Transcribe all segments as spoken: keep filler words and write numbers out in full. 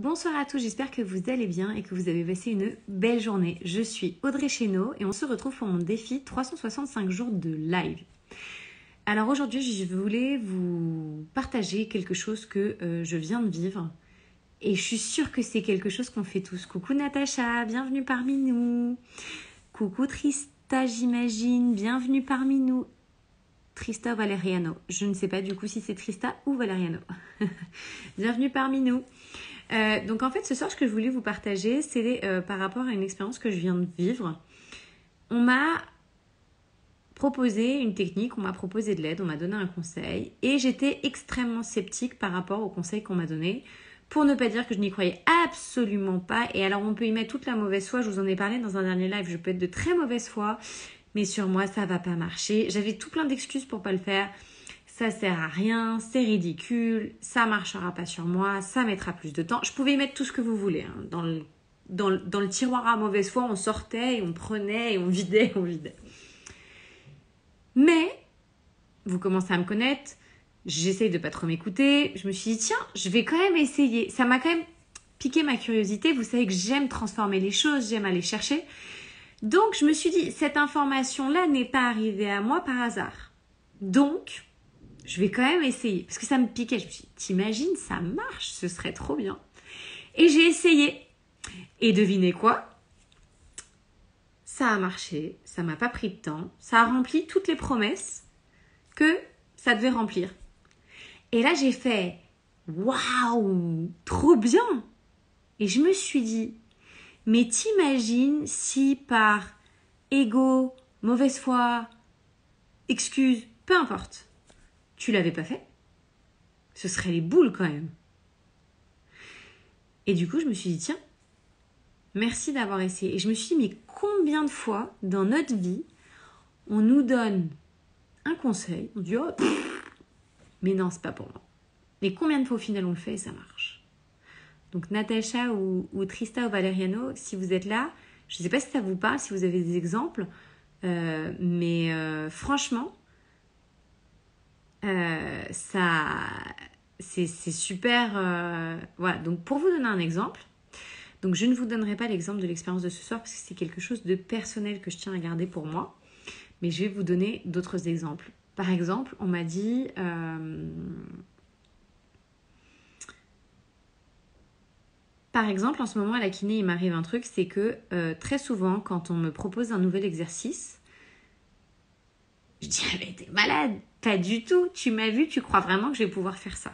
Bonsoir à tous, j'espère que vous allez bien et que vous avez passé une belle journée. Je suis Audrey Chénaud et on se retrouve pour mon défi trois cent soixante-cinq jours de live. Alors aujourd'hui, je voulais vous partager quelque chose que euh, je viens de vivre et je suis sûre que c'est quelque chose qu'on fait tous. Coucou Natacha, bienvenue parmi nous. Coucou Trista, j'imagine, bienvenue parmi nous. Trista ou Valeriano, je ne sais pas du coup si c'est Trista ou Valeriano. Bienvenue parmi nous. Euh, donc en fait ce soir ce que je voulais vous partager c'est euh, par rapport à une expérience que je viens de vivre. On m'a proposé une technique, on m'a proposé de l'aide, on m'a donné un conseil et j'étais extrêmement sceptique par rapport au conseil qu'on m'a donné, pour ne pas dire que je n'y croyais absolument pas. Et alors on peut y mettre toute la mauvaise foi, je vous en ai parlé dans un dernier live, je peux être de très mauvaise foi, mais sur moi ça va pas marcher. J'avais tout plein d'excuses pour pas le faire. Ça sert à rien, c'est ridicule, ça marchera pas sur moi, ça mettra plus de temps. Je pouvais y mettre tout ce que vous voulez. Hein. Dans, le, dans, le, dans le tiroir à mauvaise foi, on sortait et on prenait et on vidait et on vidait. Mais, vous commencez à me connaître, j'essaye de pas trop m'écouter. Je me suis dit, tiens, je vais quand même essayer. Ça m'a quand même piqué ma curiosité. Vous savez que j'aime transformer les choses, j'aime aller chercher. Donc, je me suis dit, cette information-là n'est pas arrivée à moi par hasard. Donc, je vais quand même essayer. Parce que ça me piquait. Je me suis dit, t'imagines, ça marche, ce serait trop bien. Et j'ai essayé. Et devinez quoi? Ça a marché. Ça m'a pas pris de temps. Ça a rempli toutes les promesses que ça devait remplir. Et là, j'ai fait, waouh, trop bien. Et je me suis dit, mais t'imagines si par ego, mauvaise foi, excuse, peu importe, tu l'avais pas fait, ce serait les boules quand même. Et du coup, je me suis dit, tiens, merci d'avoir essayé. Et je me suis dit, mais combien de fois dans notre vie, on nous donne un conseil, on dit, oh, pff, mais non, c'est pas pour moi. Mais combien de fois au final on le fait et ça marche. Donc Natacha ou, ou Trista ou Valeriano, si vous êtes là, je ne sais pas si ça vous parle, si vous avez des exemples, euh, mais euh, franchement, Euh, ça, c'est, c'est super. Euh, voilà, donc pour vous donner un exemple, donc je ne vous donnerai pas l'exemple de l'expérience de ce soir parce que c'est quelque chose de personnel que je tiens à garder pour moi, mais je vais vous donner d'autres exemples. Par exemple, on m'a dit, euh, par exemple, en ce moment à la kiné, il m'arrive un truc, c'est que euh, très souvent, quand on me propose un nouvel exercice, je dis, ah, mais t'es malade, pas du tout, tu m'as vu, tu crois vraiment que je vais pouvoir faire ça.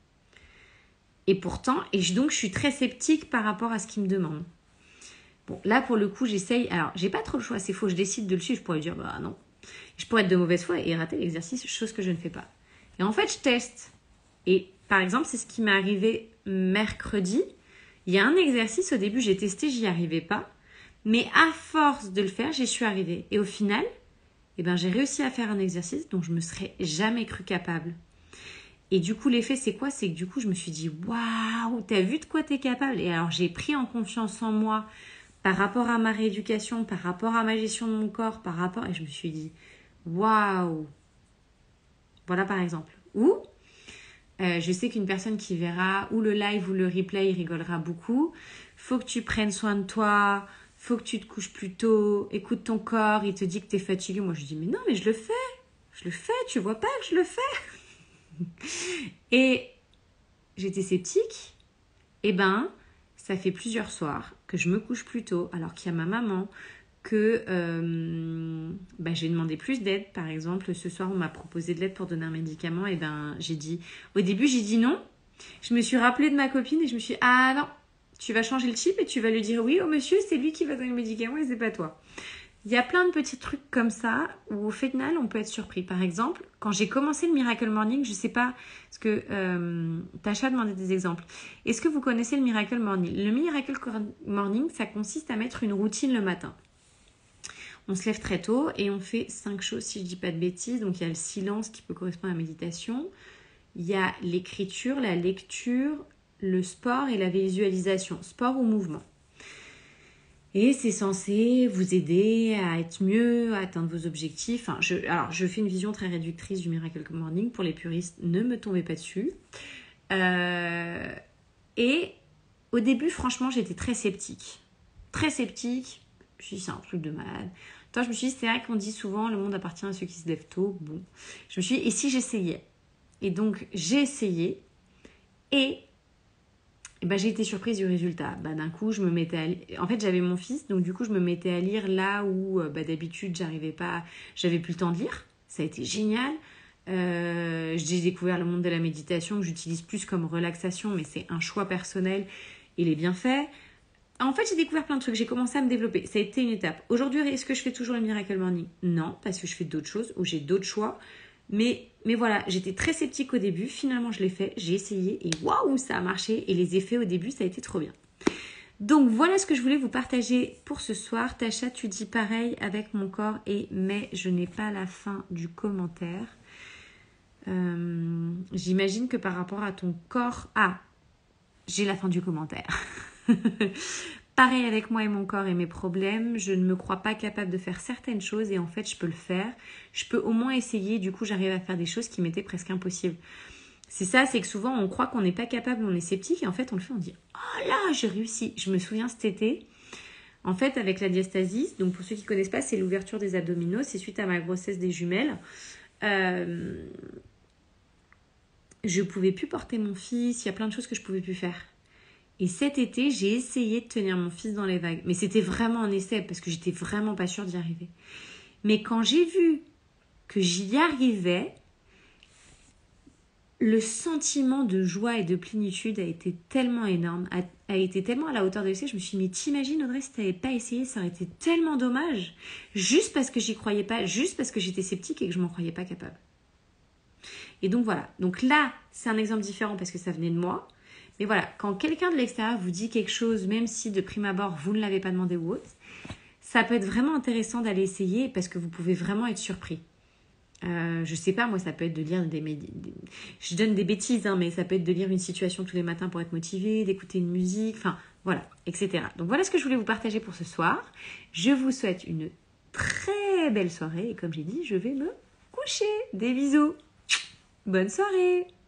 Et pourtant, et je, donc je suis très sceptique par rapport à ce qu'il me demande. Bon, là pour le coup, j'essaye, alors j'ai pas trop le choix, c'est faux, je décide de le suivre, je pourrais dire, bah non. Je pourrais être de mauvaise foi et rater l'exercice, chose que je ne fais pas. Et en fait, je teste. Et par exemple, c'est ce qui m'est arrivé mercredi. Il y a un exercice, au début j'ai testé, j'y arrivais pas. Mais à force de le faire, j'y suis arrivée. Et au final, eh ben, j'ai réussi à faire un exercice dont je me serais jamais cru capable. Et du coup, l'effet, c'est quoi? C'est que du coup, je me suis dit, waouh, t'as vu de quoi t'es capable? Et alors, j'ai pris en confiance en moi par rapport à ma rééducation, par rapport à ma gestion de mon corps, par rapport... Et je me suis dit, waouh. Voilà, par exemple. Ou, euh, je sais qu'une personne qui verra ou le live ou le replay, il rigolera beaucoup. Faut que tu prennes soin de toi... Faut que tu te couches plus tôt, écoute ton corps, il te dit que tu es fatigué. Moi, je dis, mais non, mais je le fais. Je le fais, tu vois pas que je le fais. Et j'étais sceptique. Eh ben, ça fait plusieurs soirs que je me couche plus tôt, alors qu'il y a ma maman, que euh, ben, j'ai demandé plus d'aide. Par exemple, ce soir, on m'a proposé de l'aide pour donner un médicament. Et ben, j'ai dit, au début, j'ai dit non. Je me suis rappelée de ma copine et je me suis dit, ah non. Tu vas changer le chip et tu vas lui dire oui au monsieur, c'est lui qui va donner le médicament et c'est pas toi. Il y a plein de petits trucs comme ça où au final on peut être surpris. Par exemple, quand j'ai commencé le Miracle Morning, je sais pas, parce que euh, Tacha demandait des exemples. Est-ce que vous connaissez le Miracle Morning? Le Miracle Morning, ça consiste à mettre une routine le matin. On se lève très tôt et on fait cinq choses si je dis pas de bêtises. Donc il y a le silence qui peut correspondre à la méditation. Il y a l'écriture, la lecture, le sport et la visualisation, sport ou mouvement. Et c'est censé vous aider à être mieux, à atteindre vos objectifs. Enfin, je, alors, je fais une vision très réductrice du Miracle Morning. Pour les puristes, ne me tombez pas dessus. Euh, et au début, franchement, j'étais très sceptique. Très sceptique. Je me suis dit, c'est un truc de malade. Toi, je me suis dit, c'est vrai qu'on dit souvent, le monde appartient à ceux qui se lèvent tôt. Bon. Je me suis dit, et si j'essayais? Et donc, j'ai essayé. Et, et ben, j'ai été surprise du résultat. Ben, d'un coup, je me mettais à lire. En fait, j'avais mon fils, donc du coup, je me mettais à lire là où ben, d'habitude, j'arrivais pas, j'avais plus le temps de lire. Ça a été génial. Euh, j'ai découvert le monde de la méditation que j'utilise plus comme relaxation, mais c'est un choix personnel et les bienfaits. En fait, j'ai découvert plein de trucs. J'ai commencé à me développer. Ça a été une étape. Aujourd'hui, est-ce que je fais toujours le Miracle Morning? Non, parce que je fais d'autres choses ou j'ai d'autres choix. Mais, mais voilà, j'étais très sceptique au début. Finalement, je l'ai fait. J'ai essayé et waouh, ça a marché. Et les effets au début, ça a été trop bien. Donc, voilà ce que je voulais vous partager pour ce soir. Tacha, tu dis pareil avec mon corps. Et mais je n'ai pas la fin du commentaire. Euh, j'imagine que par rapport à ton corps... Ah, j'ai la fin du commentaire. Pareil avec moi et mon corps et mes problèmes, je ne me crois pas capable de faire certaines choses et en fait je peux le faire. Je peux au moins essayer, du coup j'arrive à faire des choses qui m'étaient presque impossibles. C'est ça, c'est que souvent on croit qu'on n'est pas capable, on est sceptique et en fait on le fait, on dit « Oh là, j'ai réussi !» Je me souviens cet été, en fait avec la diastasis, donc pour ceux qui ne connaissent pas, c'est l'ouverture des abdominaux, c'est suite à ma grossesse des jumelles. Euh, je ne pouvais plus porter mon fils, il y a plein de choses que je ne pouvais plus faire. Et cet été, j'ai essayé de tenir mon fils dans les vagues. Mais c'était vraiment un essai parce que j'étais vraiment pas sûre d'y arriver. Mais quand j'ai vu que j'y arrivais, le sentiment de joie et de plénitude a été tellement énorme, a, a été tellement à la hauteur de l'essai. Je me suis dit, mais t'imagines Audrey, si t'avais pas essayé, ça aurait été tellement dommage. Juste parce que j'y croyais pas, juste parce que j'étais sceptique et que je m'en croyais pas capable. Et donc voilà. Donc là, c'est un exemple différent parce que ça venait de moi. Mais voilà, quand quelqu'un de l'extérieur vous dit quelque chose, même si de prime abord, vous ne l'avez pas demandé ou autre, ça peut être vraiment intéressant d'aller essayer parce que vous pouvez vraiment être surpris. Euh, je sais pas, moi, ça peut être de lire des... des je donne des bêtises, hein, mais ça peut être de lire une situation tous les matins pour être motivé, d'écouter une musique, enfin, voilà, et cetera. Donc voilà ce que je voulais vous partager pour ce soir. Je vous souhaite une très belle soirée et comme j'ai dit, je vais me coucher. Des bisous. Bonne soirée.